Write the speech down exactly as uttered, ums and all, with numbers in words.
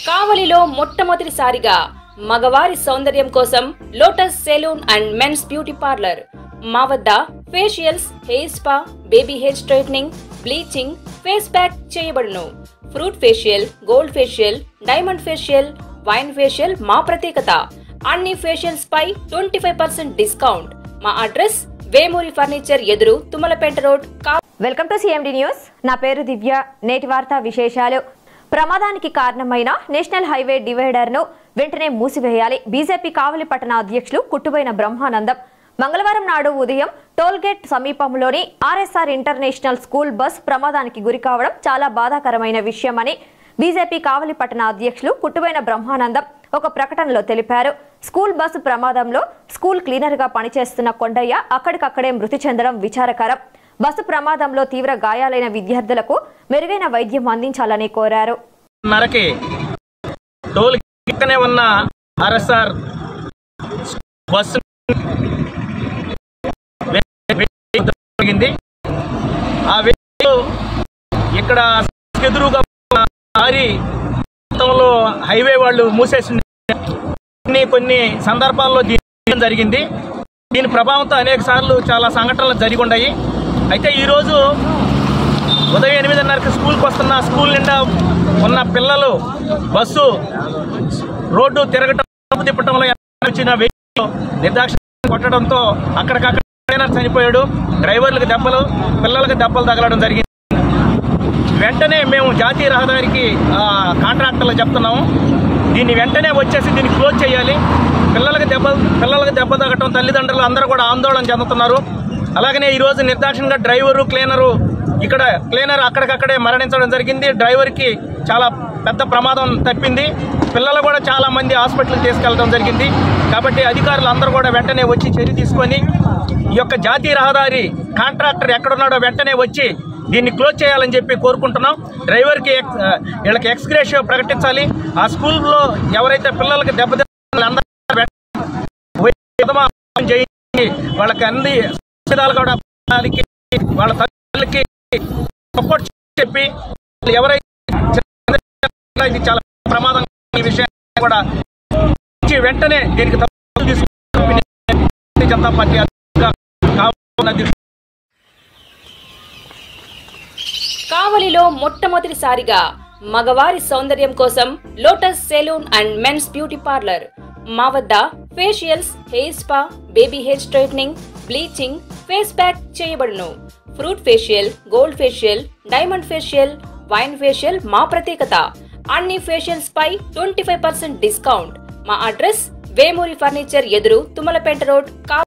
కావలిలో మొట్టమొదటిసారిగా మగవారి సౌందర్యం కోసం lotus salon and men's beauty parlour. మా వద్ద facials, hair spa, baby hair straightening, bleaching, face pack చేయబడును. Fruit facial, gold facial, diamond facial, wine facial మా ప్రత్యేకత. అన్ని ఫేషియల్స్ పై ట్వంటీ ఫైవ్ పర్సెంట్ డిస్కౌంట్. మా అడ్రస్ వేమూరి ఫర్నిచర్ ఎదురు, Tummalapeta road. Welcome to CMD news. నా పేరు దివ్య. నేటి వార్తా విశేషాలు. ప్రమాదానికి కారణమైన నేషనల్ హైవే డివైడర్ ను వెంటనే మూసివేయాలి. బీజేపీ కావలి పట్టణ అధ్యక్షులు కుట్టుబోయిన బ్రహ్మానందం మంగళవారం నాడు ఉదయం టోల్గేట్ సమీపంలోని ఆర్ఎస్ఆర్ ఇంటర్నేషనల్ స్కూల్ బస్ ప్రమాదానికి గురి కావడం చాలా బాధాకరమైన విషయమని బీజేపీ కావలి పట్టణ అధ్యక్షులు కుట్టుబోయిన బ్రహ్మానందం ఒక ప్రకటనలో తెలిపారు. స్కూల్ బస్సు ప్రమాదంలో స్కూల్ క్లీనర్ గా పనిచేస్తున్న కొండయ్య అక్కడికక్కడే మృతి చెందడం విచారకరం. బస్సు ప్రమాదంలో తీవ్ర గాయాలైన విద్యార్థులకు మెరుగైన వైద్యం అందించాలని కోరారు. నరకి టోల్ కిక్కనే ఉన్న ఆర్ఎస్ఆర్ బస్సు జరిగింది. ఆ వ్యక్తులు ఇక్కడ ఎదురుగా మారి మొత్తంలో హైవే వాళ్ళు మూసేసి కొన్ని కొన్ని సందర్భాల్లో దీని జరిగింది. దీని ప్రభావంతో అనేక సార్లు చాలా సంఘటనలు జరిగి ఉన్నాయి. అయితే ఈరోజు ఉదయం ఎనిమిదిన్నరకు స్కూల్కి వస్తున్న స్కూల్ నిండా ఉన్న పిల్లలు బస్సు రోడ్డు తిరగటం తిప్పటంలో వచ్చిన వెహికల్ నిర్దాక్షిణ్యంగా కొట్టడంతో అక్కడికక్కడ ట్రైనర్ చనిపోయాడు. డ్రైవర్లకు దెబ్బలు, పిల్లలకు దెబ్బలు తగలడం జరిగింది. వెంటనే మేము జాతీయ రహదారికి కాంట్రాక్టర్లకు చెప్తున్నాము, దీన్ని వెంటనే వచ్చేసి దీన్ని క్లోజ్ చేయాలి. పిల్లలకు దెబ్బలు పిల్లలకు దెబ్బ తగ్గటం, తల్లిదండ్రులు అందరూ కూడా ఆందోళన చెందుతున్నారు. అలాగనే ఈరోజు నిర్దాక్షిణ్యంగా డ్రైవరు, క్లీనరు ఇక్కడ క్లీనర్ అక్కడికక్కడే మరణించడం జరిగింది. డ్రైవర్కి చాలా పెద్ద ప్రమాదం తప్పింది. పిల్లలు కూడా చాలా మంది హాస్పిటల్కి తీసుకెళ్లడం జరిగింది. కాబట్టి అధికారులు అందరూ కూడా వెంటనే వచ్చి చర్య తీసుకొని ఈ యొక్క జాతీయ రహదారి కాంట్రాక్టర్ ఎక్కడున్నాడో వెంటనే వచ్చి దీన్ని క్లోజ్ చేయాలని చెప్పి కోరుకుంటున్నాం. డ్రైవర్కి వీళ్ళకి ఎక్స్గ్రేషియో ప్రకటించాలి. ఆ స్కూల్లో ఎవరైతే పిల్లలకి దెబ్బతిన్న వాళ్ళకి అన్ని విధాలు కూడా వాళ్ళ తల్లికి సపోర్ట్ చెప్పి ఎవరైతే ఇది చాలా ప్రమాదం ఈ విషయం కూడా వెంటనే దీనికి జనతా పార్టీ కావలిలో మొట్టమొదటిసారిగా మగవారి సౌందర్యం కోసం lotus salon and men's beauty parlour. మా వద్ద facials, hair spa, baby hair straightening, bleaching, face pack చేయబడును. Fruit facial, gold facial, diamond facial, wine facial మా ప్రత్యేకత. అన్ని ఫేషియల్స్ పై ట్వంటీ ఫైవ్ పర్సెంట్ డిస్కౌంట్. మా అడ్రస్ వేమూరి ఫర్నిచర్ ఎదురు, తుమ్మలపేట రోడ్.